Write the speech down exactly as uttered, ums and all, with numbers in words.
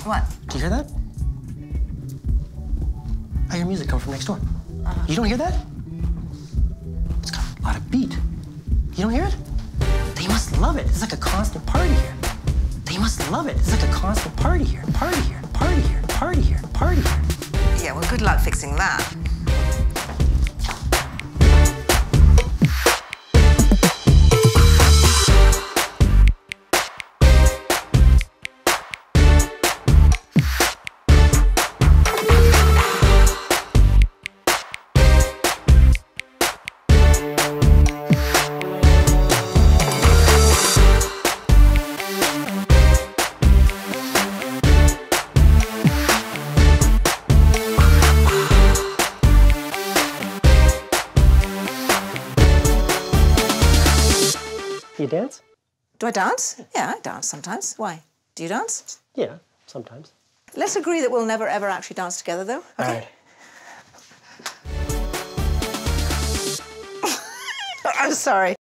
What? Do you hear that? I hear music coming from next door. Uh-huh. You don't hear that? It's got a lot of beat. You don't hear it? They must love it. It's like a constant party here. They must love it. It's like a constant party here. Party here, party here, party here, party here. Yeah, well, good luck fixing that. You dance? Do I dance? Yeah, I dance sometimes. Why? Do you dance? Yeah, sometimes. Let's agree that we'll never, ever actually dance together, though. Okay? All right. I'm sorry.